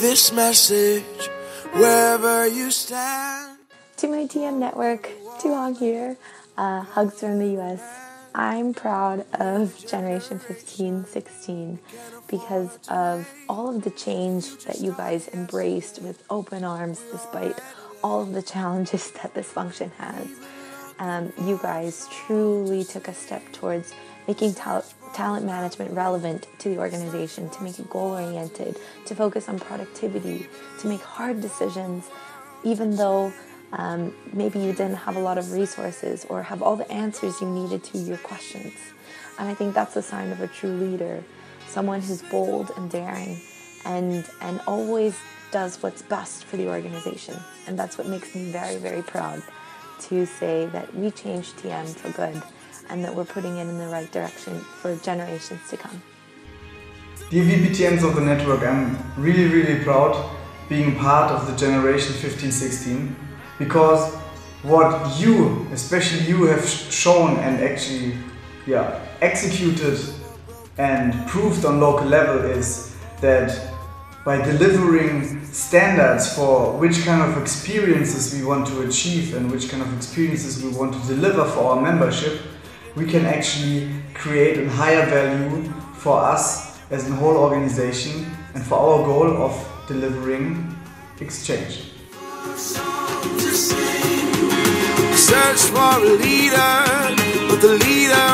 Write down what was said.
this message wherever you stand. To my TM network, Tuhong here, hugs from the US. I'm proud of Generation 15-16 because of all of the change that you guys embraced with open arms despite all of the challenges that this function has. You guys truly took a step towards making talent management relevant to the organization, to make it goal-oriented, to focus on productivity, to make hard decisions, even though maybe you didn't have a lot of resources or have all the answers you needed to your questions. And I think that's a sign of a true leader, someone who's bold and daring and always does what's best for the organization. And that's what makes me very, very proud to say that we changed TM for good and that we're putting it in the right direction for generations to come. Dear VPTMs of the network, I'm really, really proud being part of the Generation 15-16 because what you, especially you, have shown and actually executed and proved on local level is that by delivering standards for which kind of experiences we want to achieve and which kind of experiences we want to deliver for our membership, we can actually create a higher value for us as a whole organization and for our goal of delivering exchange. Search for a leader, but the leader